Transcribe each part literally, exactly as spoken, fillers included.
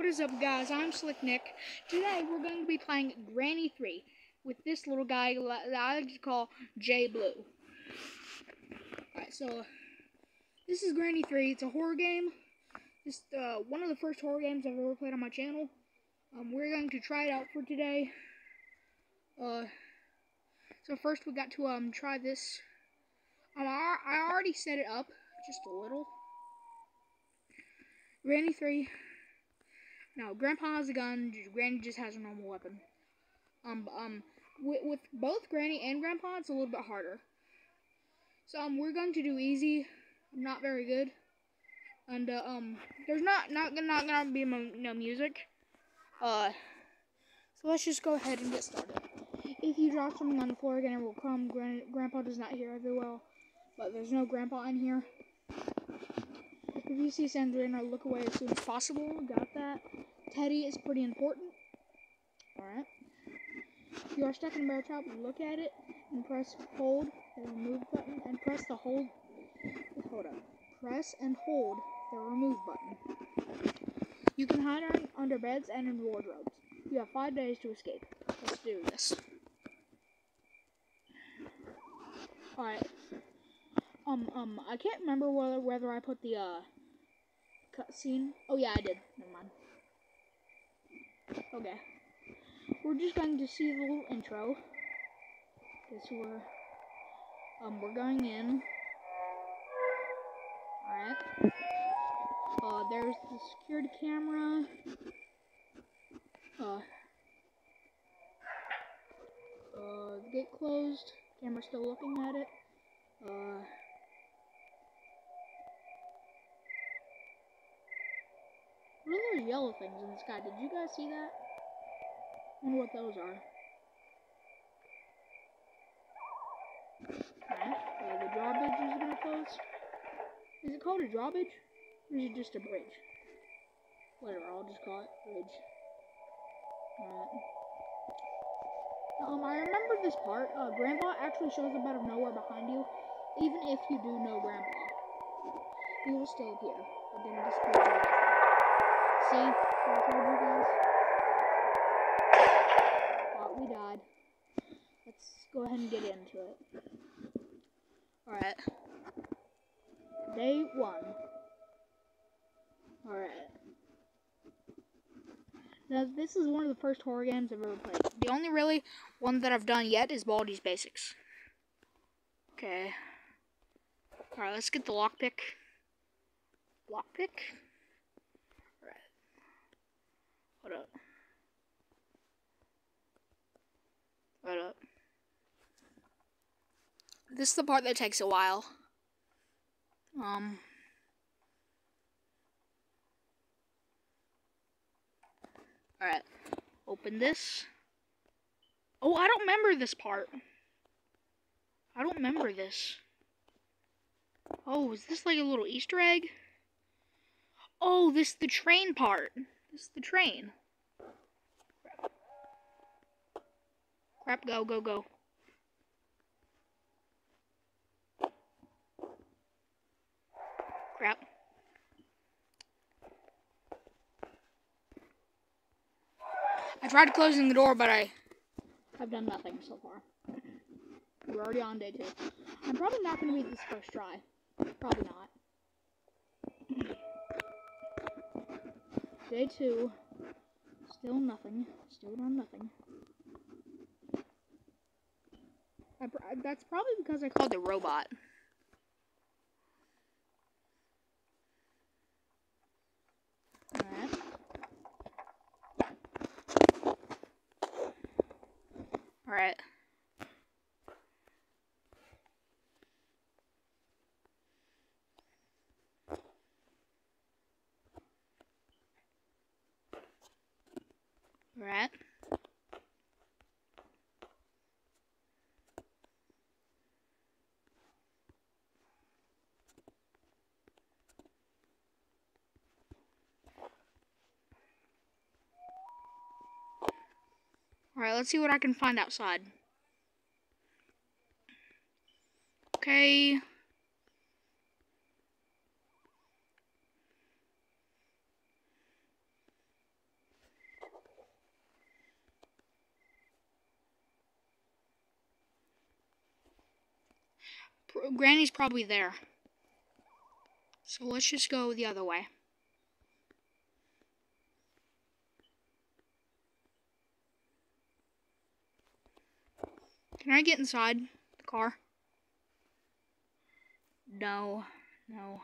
is up, guys? I'm Slick Nick. Today we're going to be playing Granny three with this little guy that I like to call J Blue. Alright, so this is Granny three. It's a horror game. It's uh, one of the first horror games I've ever played on my channel. Um, we're going to try it out for today. Uh, so first we got to um try this. Um, I, I already set it up just a little. Granny three. Now, Grandpa has a gun, Granny just has a normal weapon. Um, um, with, with both Granny and Grandpa, it's a little bit harder. So, um, we're going to do easy. I'm not very good. And, uh, um, there's not, not, not gonna be no music. Uh, so let's just go ahead and get started. If you drop something on the floor again, it will come. Gran Grandpa does not hear very well, but there's no Grandpa in here. If you see Sandrina, look away as soon as possible. Got that. Teddy is pretty important. Alright. If you are stuck in a bear trap, look at it and press hold the remove button and press the hold. Hold up. Press and hold the remove button. You can hide under beds and in wardrobes. You have five days to escape. Let's do this. Alright. Um, um, I can't remember whether, whether I put the, uh, cutscene. Oh, yeah, I did. Never mind. Okay. We're just going to see the little intro. This we're, um, we're going in. Alright. Uh, there's the security camera. Uh, uh, the gate closed. Camera's still looking at it. Uh, What are those yellow things in the sky? Did you guys see that? I wonder what those are. Alright, uh, the drawbridge is gonna close. Is it called a drawbridge? Or is it just a bridge? Whatever, I'll just call it bridge. Alright. Um, I remember this part. Uh, Grandpa actually shows up out of nowhere behind you. Even if you do know Grandpa, he will still appear, but then disappear. See? I told you guys. Thought we died. Let's go ahead and get into it. Alright. Day one. Alright. Now, this is one of the first horror games I've ever played. The only really one that I've done yet is Baldi's Basics. Okay. Alright, let's get the lockpick. Lockpick? What up? What up? This is the part that takes a while. Um. Alright. Open this. Oh, I don't remember this part. I don't remember this. Oh, is this like a little Easter egg? Oh, this is the train part. This is the train. Crap. Crap, go, go, go. Crap. I tried closing the door, but I have done nothing so far. We're already on day two. I'm probably not going to beat this first try. Probably not. Day two, still nothing, still done nothing. I, that's probably because I called the robot. Alright. Alright. Right. Alright, let's see what I can find outside. Okay. Granny's probably there. So let's just go the other way. Can I get inside the car? No, no.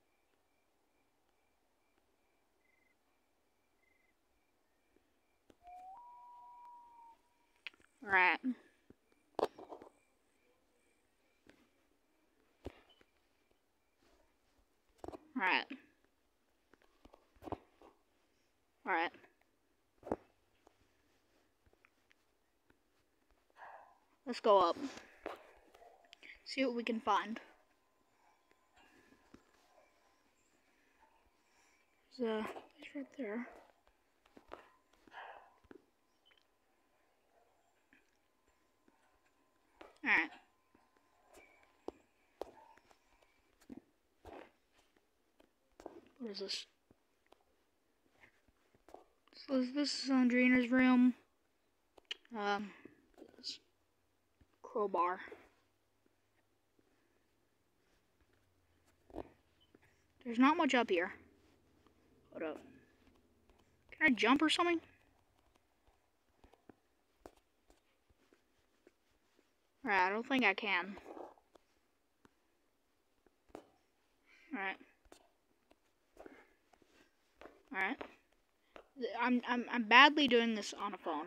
Alright. Alright. Alright. Let's go up. See what we can find. There's a place right there. Alright. What is this? So this is Andrina's room. Um, crowbar. There's not much up here. Hold up. Can I jump or something? Alright, I don't think I can. Alright. Alright. I'm I'm I'm badly doing this on a phone.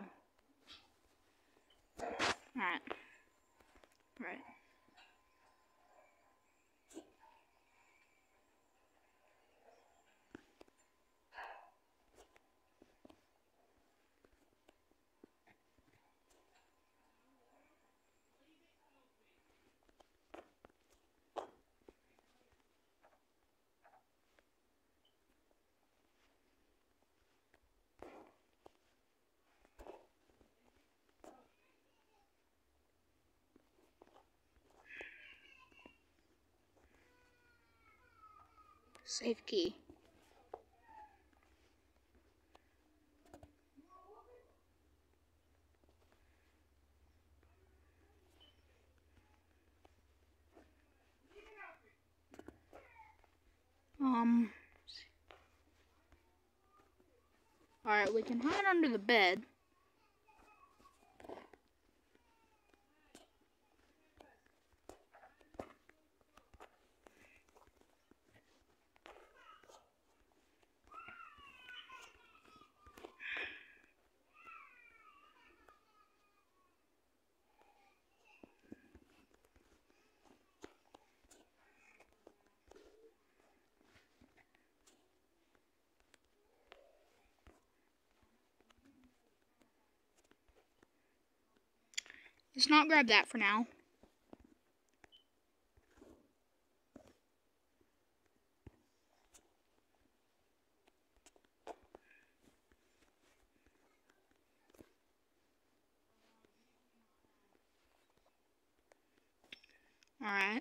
Alright. Alright. Safe key. Um. Alright, we can hide under the bed. Let's not grab that for now. Alright.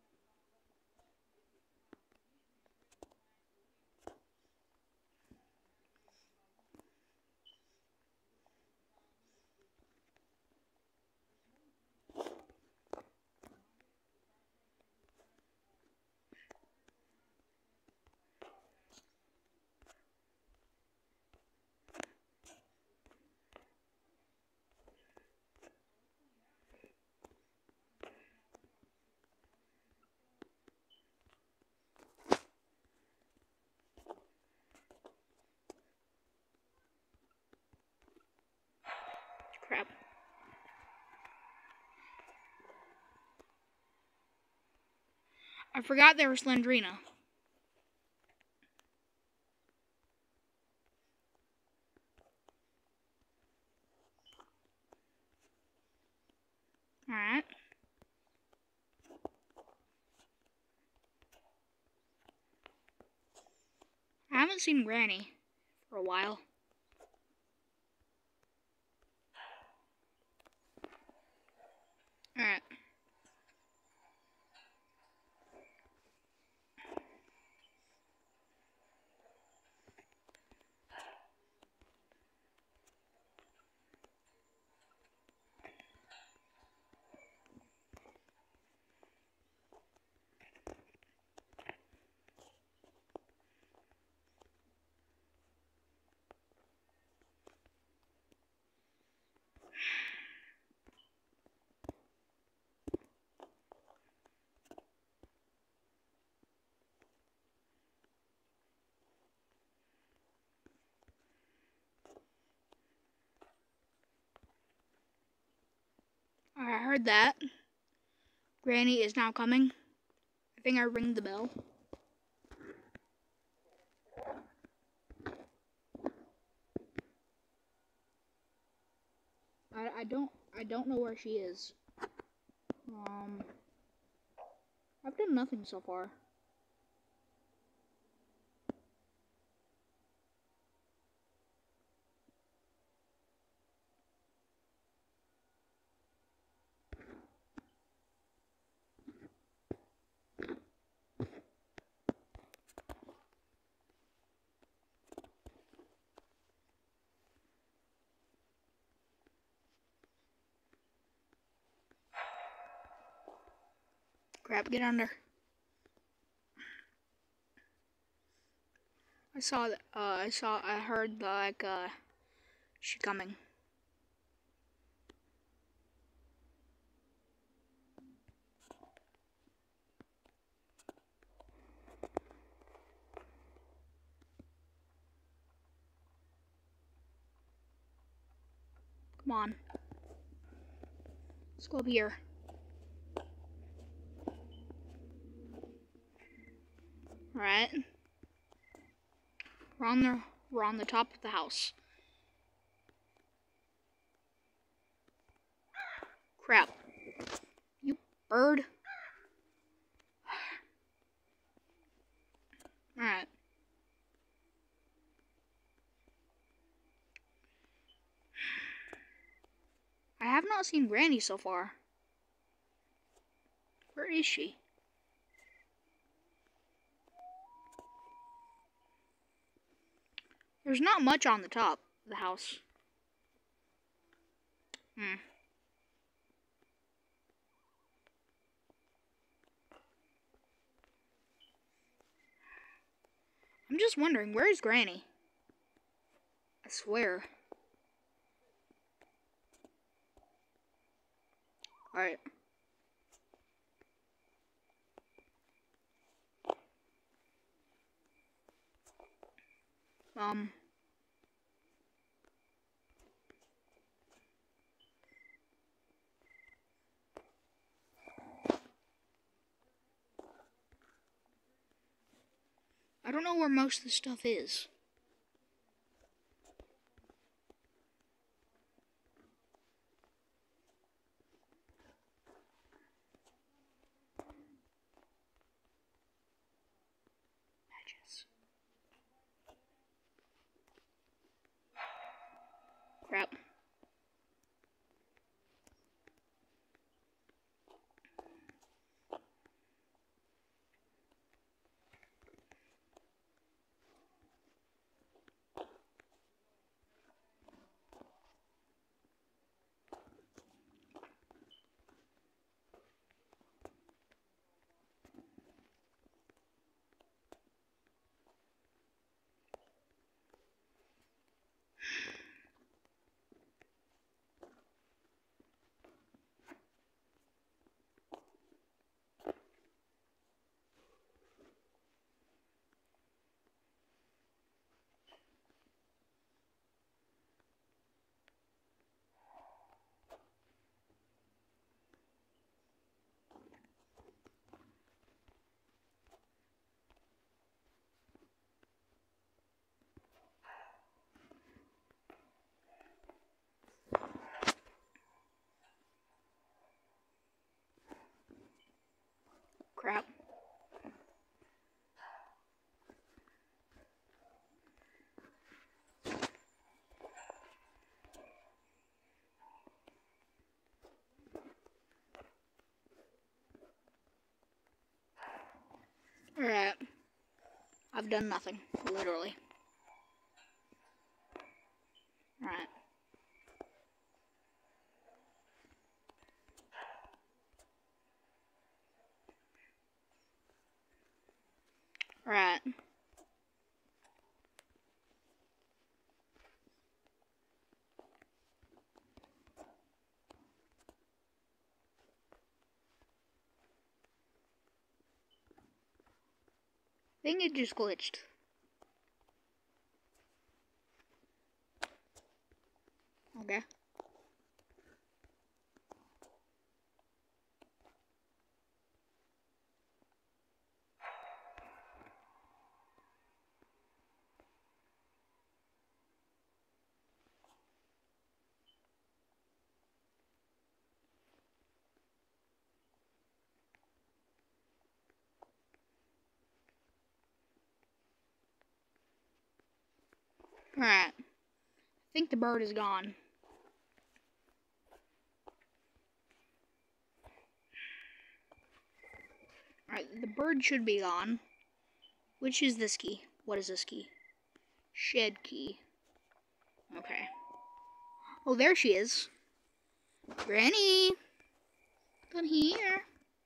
Crap. I forgot there was Slendrina. Alright. I haven't seen Granny for a while. Alright. heard that. Granny is now coming. I think I ring the bell. I, I don't I don't know where she is. Um, I've done nothing so far. Crap, get under. I saw that, uh, I saw, I heard, the, like, uh, she coming. Come on. Let's go up here. Alright. We're on the, we're on the top of the house. Crap. You bird. Alright. I have not seen Granny so far. Where is she? There's not much on the top of the house. Hmm. I'm just wondering, where is Granny? I swear. Alright. Um. I don't know where most of the stuff is. Matches. Crap. Crap. Alright. I've done nothing, literally. Alright. Alright. I think it just glitched. Okay. Alright. I think the bird is gone. Alright, the bird should be gone. Which is this key? What is this key? Shed key. Okay. Oh, there she is. Granny! Come here.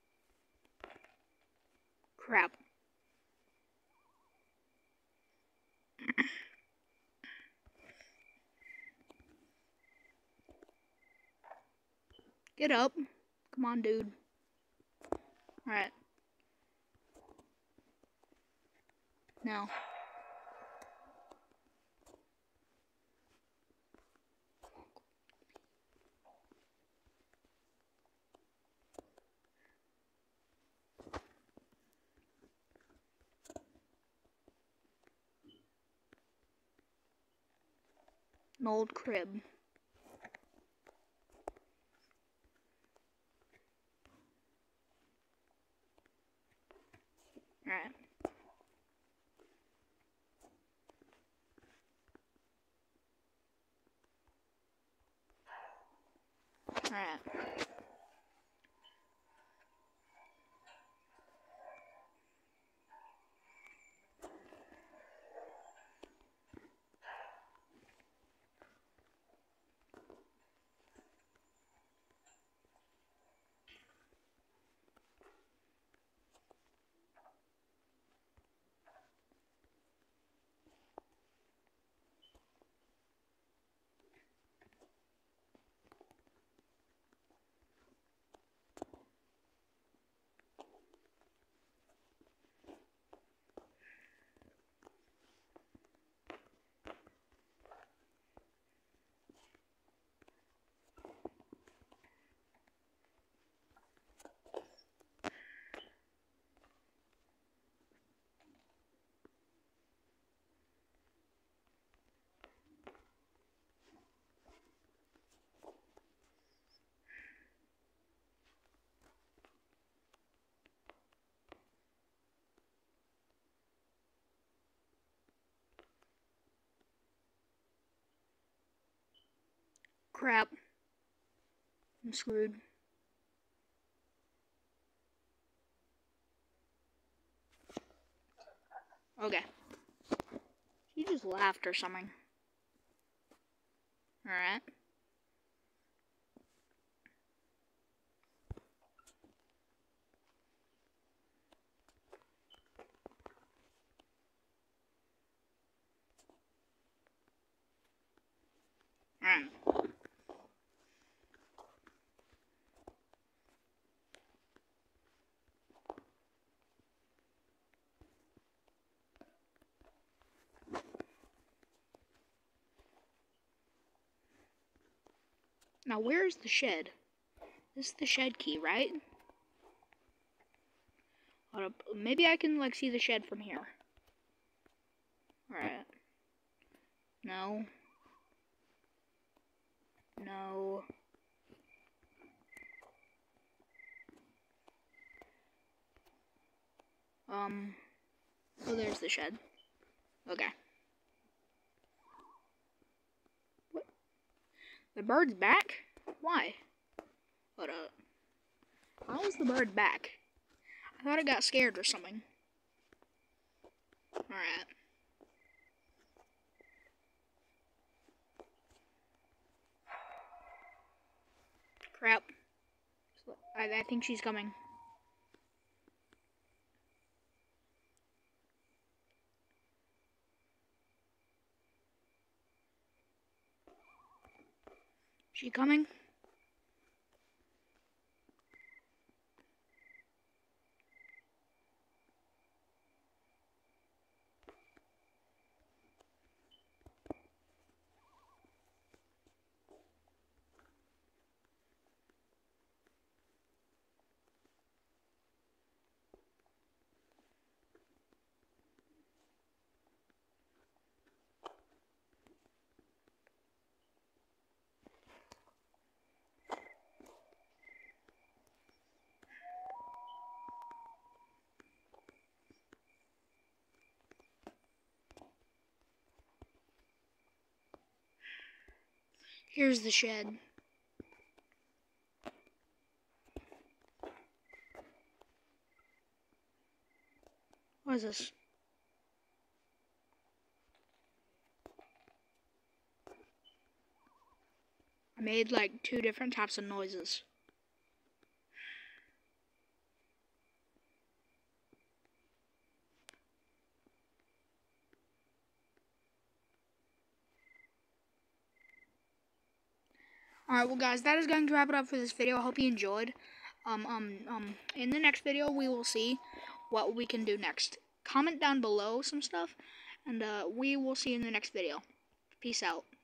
Crap. Get up. Come on, dude. Alright. No. An old crib. Alright. Alright. Crap. I'm screwed. Okay. She just laughed or something. Alright. Alright. Now, where's the shed? This is the shed key, right? Hold up. Maybe I can, like, see the shed from here. Alright. No. No. Um. Oh, there's the shed. Okay. What? The bird's back? Why? Hold up. How is the bird back? I thought it got scared or something. Alright. Crap. I, I think she's coming. She coming? Here's the shed. What is this? I made like two different types of noises. Alright, well guys, that is going to wrap it up for this video. I hope you enjoyed. Um, um, um, in the next video, we will see what we can do next. Comment down below some stuff, and uh, we will see you in the next video. Peace out.